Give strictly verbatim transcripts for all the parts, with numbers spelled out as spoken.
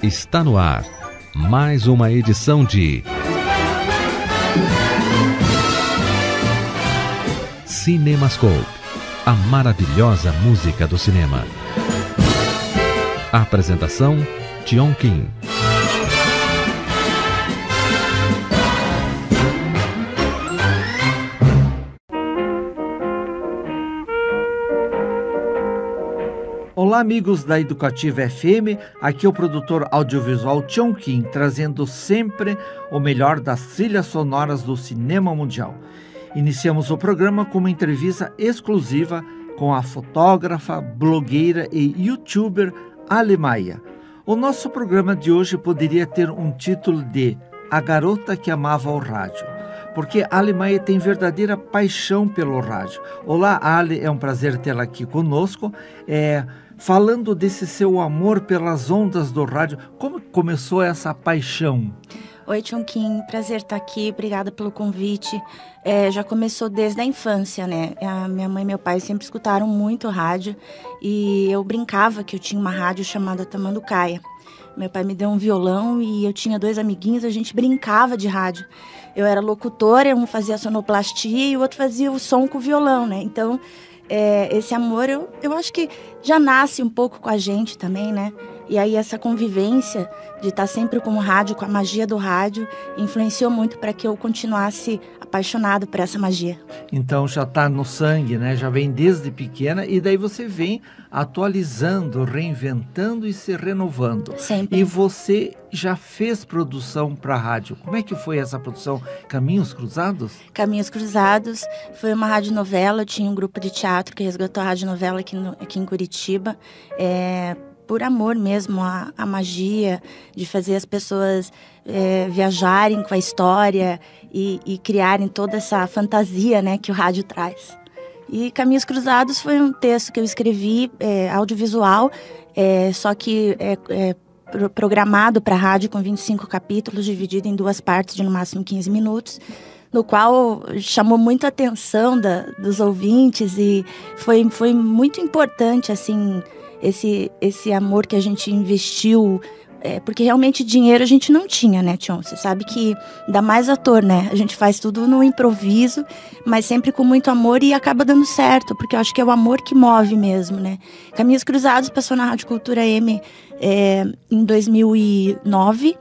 Está no ar mais uma edição de Cinemascope, a maravilhosa música do cinema. Apresentação: Tiong Kim. Olá, amigos da Educativa F M, aqui é o produtor audiovisual Tiong Kim, trazendo sempre o melhor das trilhas sonoras do cinema mundial. Iniciamos o programa com uma entrevista exclusiva com a fotógrafa, blogueira e youtuber Ale Maia. O nosso programa de hoje poderia ter um título de A Garota que Amava o Rádio, porque Ale Maia tem verdadeira paixão pelo rádio. Olá, Ale, é um prazer tê-la aqui conosco. É, falando desse seu amor pelas ondas do rádio, como começou essa paixão? Oi, Tiong Kim, prazer estar aqui, obrigada pelo convite. É, já começou desde a infância, né? A minha mãe e meu pai sempre escutaram muito rádio e eu brincava que eu tinha uma rádio chamada Tamanducaia. Meu pai me deu um violão e eu tinha dois amiguinhos, a gente brincava de rádio. Eu era locutora, um fazia sonoplastia e o outro fazia o som com o violão, né? Então, é, esse amor, eu, eu acho que já nasce um pouco com a gente também, né? E aí essa convivência de estar sempre com o rádio, com a magia do rádio, influenciou muito para que eu continuasse apaixonado por essa magia. Então já está no sangue, né? Já vem desde pequena e daí você vem atualizando, reinventando e se renovando. Sempre. E você já fez produção para rádio. Como é que foi essa produção? Caminhos Cruzados? Caminhos Cruzados. Foi uma radionovela, eu tinha um grupo de teatro que resgatou a radionovela aqui, no, aqui em Curitiba. É... por amor mesmo, a, a magia de fazer as pessoas é, viajarem com a história e, e criarem toda essa fantasia, né, que o rádio traz. E Caminhos Cruzados foi um texto que eu escrevi, é, audiovisual, é, só que é, é programado para rádio com vinte e cinco capítulos, dividido em duas partes de no máximo quinze minutos, no qual chamou muito a atenção da, dos ouvintes e foi, foi muito importante, assim, Esse, esse amor que a gente investiu, é, porque realmente dinheiro a gente não tinha, né, Tiong? Você sabe que ainda mais ator, né? A gente faz tudo no improviso, mas sempre com muito amor e acaba dando certo, porque eu acho que é o amor que move mesmo, né? Caminhos Cruzados passou na Rádio Cultura M é, em dois mil e nove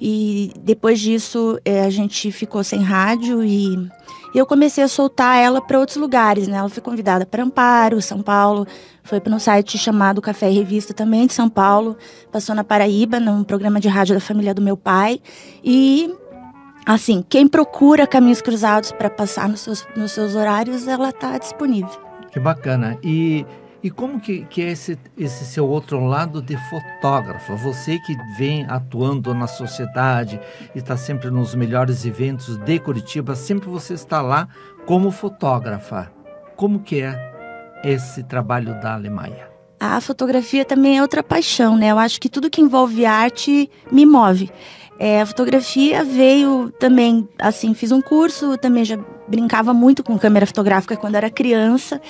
e depois disso é, a gente ficou sem rádio e... E eu comecei a soltar ela para outros lugares, né? Ela foi convidada para Amparo, São Paulo, foi para um site chamado Café e Revista também de São Paulo, passou na Paraíba, num programa de rádio da família do meu pai. E, assim, quem procura Caminhos Cruzados para passar nos seus, nos seus horários, ela está disponível. Que bacana. E... E como que, que é esse, esse seu outro lado de fotógrafa? Você que vem atuando na sociedade e está sempre nos melhores eventos de Curitiba, sempre você está lá como fotógrafa. Como que é esse trabalho da Ale Maia? A fotografia também é outra paixão, né? Eu acho que tudo que envolve arte me move. É, a fotografia veio também, assim, fiz um curso, também já brincava muito com câmera fotográfica quando era criança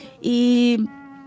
e...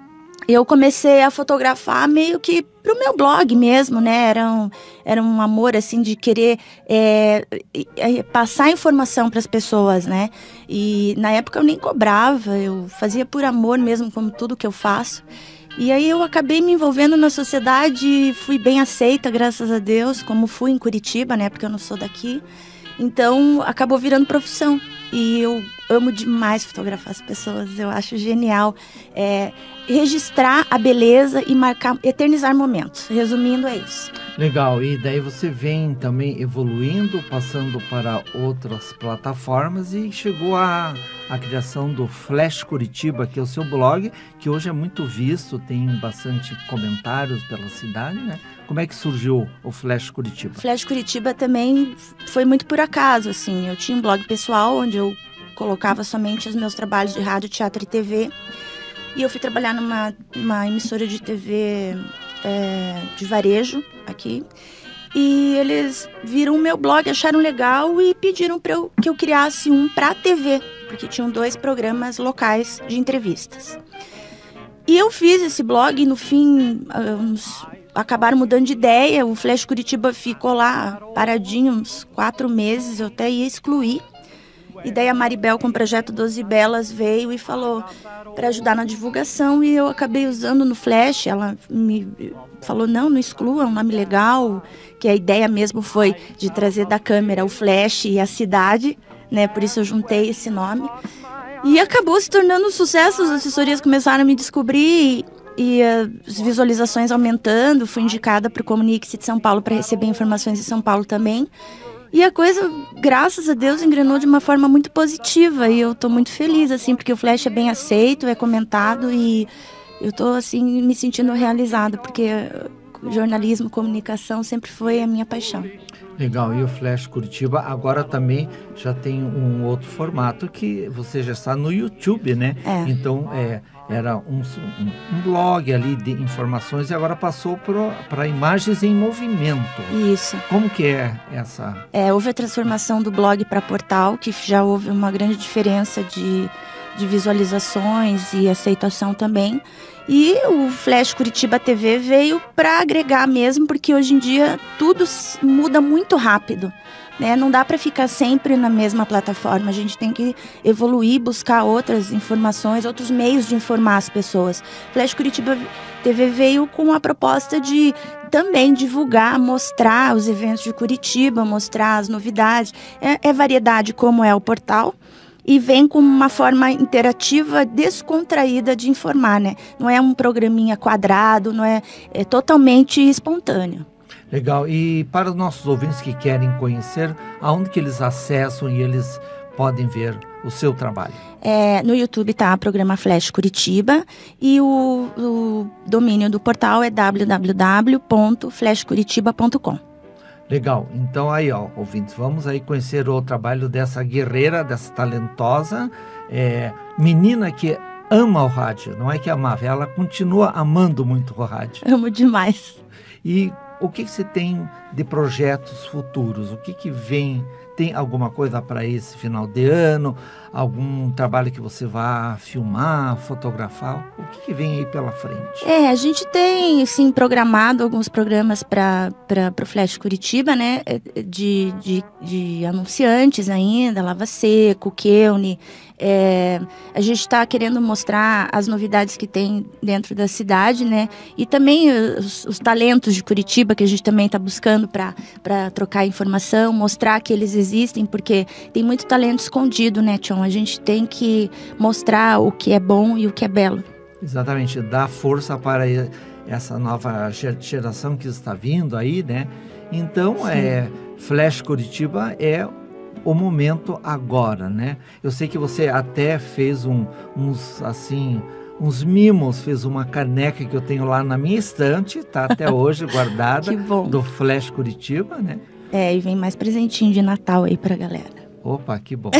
eu comecei a fotografar meio que pro meu blog mesmo, né? Era um, era um amor, assim, de querer é, é, passar informação para as pessoas, né? E na época eu nem cobrava, eu fazia por amor mesmo, como tudo que eu faço. E aí eu acabei me envolvendo na sociedade, fui bem aceita, graças a Deus, como fui em Curitiba, né? Porque eu não sou daqui. Então, acabou virando profissão. E eu amo demais fotografar as pessoas, eu acho genial. É, registrar a beleza e marcar, eternizar momentos. Resumindo, é isso. Legal, e daí você vem também evoluindo, passando para outras plataformas e chegou à a, a criação do Flash Curitiba, que é o seu blog, que hoje é muito visto, tem bastante comentários pela cidade, né? Como é que surgiu o Flash Curitiba? Flash Curitiba também foi muito por acaso, assim. Eu tinha um blog pessoal onde eu colocava somente os meus trabalhos de rádio, teatro e T V. E eu fui trabalhar numa, numa emissora de T V é, de varejo aqui. E eles viram o meu blog, acharam legal e pediram pra eu, que eu criasse um para T V, porque tinham dois programas locais de entrevistas. E eu fiz esse blog e no fim, uns acabaram mudando de ideia, o Flash Curitiba ficou lá paradinho uns quatro meses, eu até ia excluir. E daí a Maribel, com o projeto doze Belas, veio e falou para ajudar na divulgação, e eu acabei usando no Flash. Ela me falou, não, não exclua, é um nome legal, que a ideia mesmo foi de trazer da câmera o Flash e a cidade, né? Por isso eu juntei esse nome. E acabou se tornando um sucesso, as assessorias começaram a me descobrir, e, e as visualizações aumentando. Fui indicada para o Comunique-se de São Paulo para receber informações de São Paulo também. E a coisa, graças a Deus, engrenou de uma forma muito positiva, e eu estou muito feliz, assim, porque o Flash é bem aceito, é comentado, e eu estou, assim, me sentindo realizada, porque jornalismo, comunicação sempre foi a minha paixão. Legal, e o Flash Curitiba agora também já tem um outro formato, que você já está no YouTube, né? É. Então, é, era um, um, um blog ali de informações, e agora passou para imagens em movimento. Isso. Como que é essa? É, houve a transformação do blog para portal, que já houve uma grande diferença de, de visualizações e aceitação também. E o Flash Curitiba T V veio para agregar mesmo, porque hoje em dia tudo muda muito rápido, né? Não dá para ficar sempre na mesma plataforma, a gente tem que evoluir, buscar outras informações, outros meios de informar as pessoas. Flash Curitiba T V veio com a proposta de também divulgar, mostrar os eventos de Curitiba, mostrar as novidades. É, é variedade como é o portal, e vem com uma forma interativa, descontraída de informar, né? Não é um programinha quadrado, não é, é totalmente espontâneo. Legal. E para os nossos ouvintes que querem conhecer, aonde que eles acessam e eles podem ver o seu trabalho? É, no YouTube está o programa Flash Curitiba, e o, o domínio do portal é w w w ponto flash curitiba ponto com. Legal, então aí, ó, ouvintes, vamos aí conhecer o trabalho dessa guerreira, dessa talentosa é, menina que ama o rádio, não é que amava, ela continua amando muito o rádio. Amo demais. E o que, que você tem de projetos futuros? O que, que vem? Tem alguma coisa para esse final de ano? Algum trabalho que você vá filmar, fotografar? O que, que vem aí pela frente? É, a gente tem, sim, programado alguns programas para o Flash Curitiba, né? De, de, de anunciantes ainda, Lava Seco, Keune. É, a gente está querendo mostrar as novidades que tem dentro da cidade, né? E também os, os talentos de Curitiba, que a gente também está buscando para trocar informação, mostrar que eles existem, porque tem muito talento escondido, né, Tchon? A gente tem que mostrar o que é bom e o que é belo. Exatamente, dar força para essa nova geração que está vindo aí, né? Então, é, Flash Curitiba é o momento agora, né? Eu sei que você até fez um, uns, assim, uns mimos, fez uma caneca que eu tenho lá na minha estante, tá até hoje guardada, que bom. Do Flash Curitiba, né? É, e vem mais presentinho de Natal aí pra galera. Opa, que bom.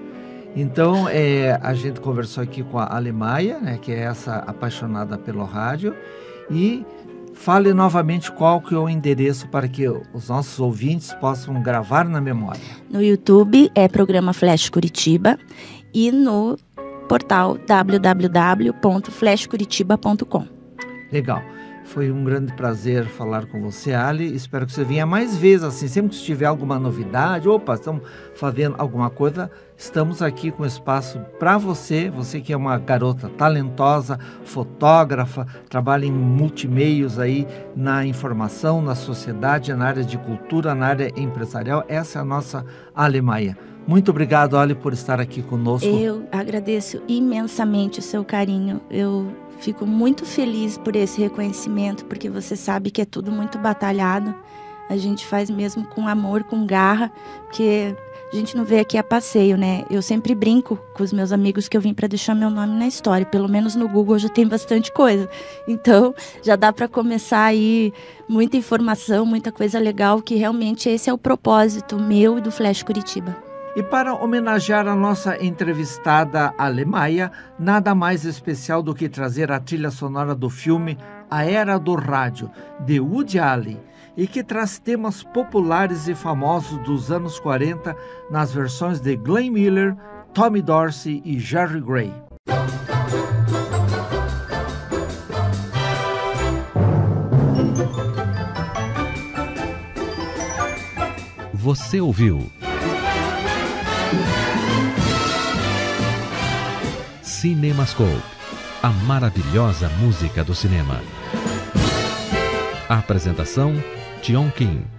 Então, é, a gente conversou aqui com a Alemanha, né, que é essa apaixonada pelo rádio, e fale novamente qual que é o endereço para que os nossos ouvintes possam gravar na memória. No YouTube é programa Flash Curitiba, e no portal w w w ponto flash curitiba ponto com. Legal. Foi um grande prazer falar com você, Ali. Espero que você venha mais vezes, assim, sempre que tiver alguma novidade, opa, estamos fazendo alguma coisa, estamos aqui com espaço para você, você que é uma garota talentosa, fotógrafa, trabalha em multimeios aí, na informação, na sociedade, na área de cultura, na área empresarial. Essa é a nossa Ali Maia. Muito obrigado, Ali, por estar aqui conosco. Eu agradeço imensamente o seu carinho. Eu fico muito feliz por esse reconhecimento, porque você sabe que é tudo muito batalhado. A gente faz mesmo com amor, com garra, porque a gente não vê aqui a passeio, né? Eu sempre brinco com os meus amigos que eu vim para deixar meu nome na história. Pelo menos no Google já tem bastante coisa. Então, já dá para começar aí muita informação, muita coisa legal, que realmente esse é o propósito meu e do Flash Curitiba. E para homenagear a nossa entrevistada Alemanha, nada mais especial do que trazer a trilha sonora do filme A Era do Rádio, de Woody Allen, e que traz temas populares e famosos dos anos quarenta nas versões de Glenn Miller, Tommy Dorsey e Jerry Gray. Você ouviu Cinemascope, a maravilhosa música do cinema. Apresentação: Tiong Kim.